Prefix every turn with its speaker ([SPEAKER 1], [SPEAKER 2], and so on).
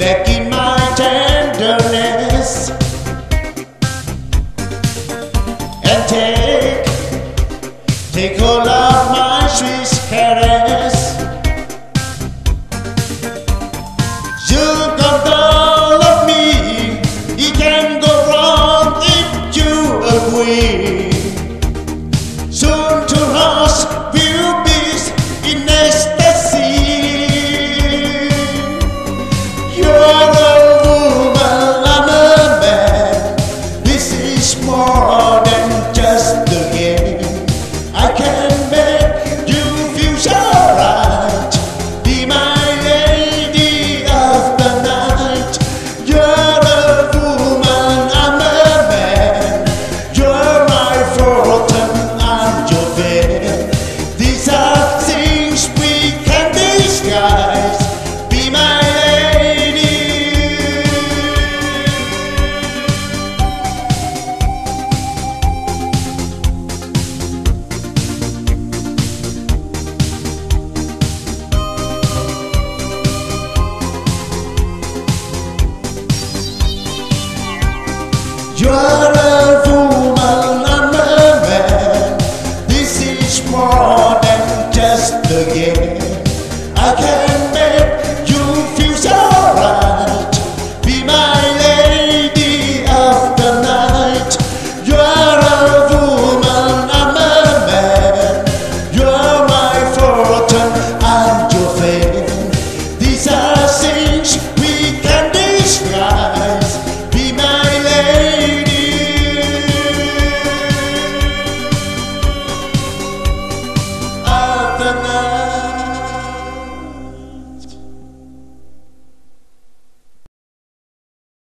[SPEAKER 1] back in my tenderness, and take hold of my sweet caress. You got all of me, it can go wrong if you agree. Soon to us will be in ecstasy. You're a woman, I'm a man. This is more than just a game. I can make you feel so right. Be my lady of the night. You're a woman, I'm a man. You're my fortune, I'm your fate. These are things we can disguise. Be my lady. You're